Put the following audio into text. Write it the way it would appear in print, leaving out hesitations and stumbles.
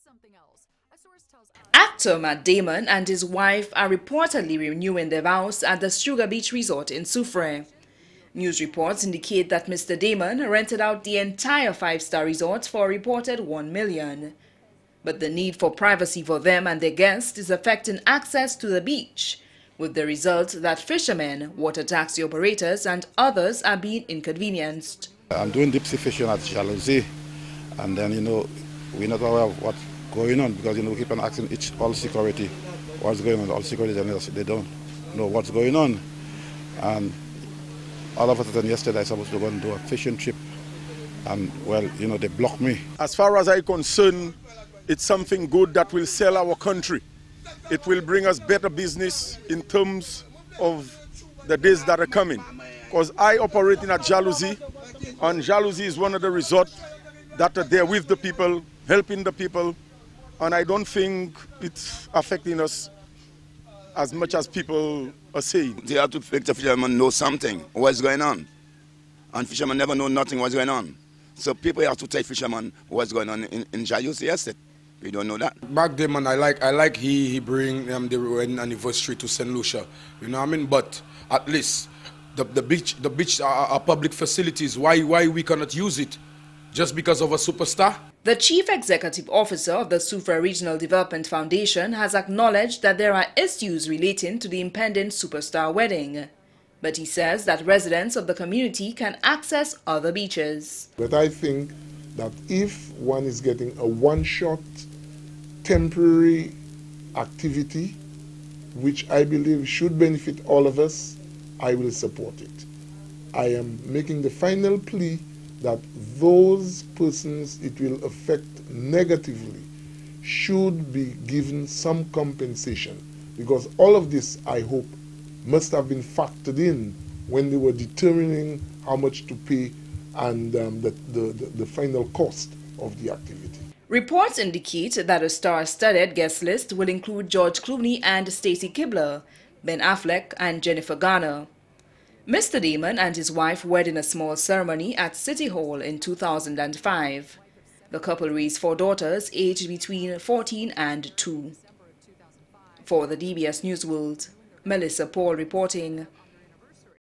Actor Matt Damon and his wife are reportedly renewing their vows at the Sugar Beach Resort in Soufriere. News reports indicate that Mr. Damon rented out the entire five-star resort for a reported $1 million. But the need for privacy for them and their guests is affecting access to the beach, with the result that fishermen, water taxi operators and others are being inconvenienced. I'm doing deep sea fishing at Jalousie, and then, we're not aware of what's going on because, we keep on asking all security what's going on. All security, they don't know what's going on. And all of a sudden yesterday I was supposed to go and do a fishing trip, and well, they blocked me. As far as I'm concerned, it's something good that will sell our country. It will bring us better business in terms of the days that are coming. Because I operate in a Jalousie, and Jalousie is one of the resorts that are there with the people, helping the people, and I don't think it's affecting us as much as people are saying. They have to make the fishermen know something, what's going on. And fishermen never know nothing what's going on. So people have to tell fishermen what's going on in Jalousie estate. We don't know that. Matt Damon, I like he bring the wedding anniversary to St. Lucia. You know what I mean? But at least the beach are public facilities. Why we cannot use it? Just because of a superstar? The Chief Executive Officer of the Soufriere Regional Development Foundation has acknowledged that there are issues relating to the impending superstar wedding. But he says that residents of the community can access other beaches. But I think that if one is getting a one-shot temporary activity, which I believe should benefit all of us, I will support it. I am making the final plea that those persons it will affect negatively should be given some compensation, because all of this, I hope, must have been factored in when they were determining how much to pay and the final cost of the activity. Reports indicate that a star-studded guest list will include George Clooney and Stacey Kibler, Ben Affleck and Jennifer Garner. Mr. Damon and his wife wed in a small ceremony at City Hall in 2005. The couple raised 4 daughters aged between 14 and 2. For the DBS News World, Melissa Paul reporting.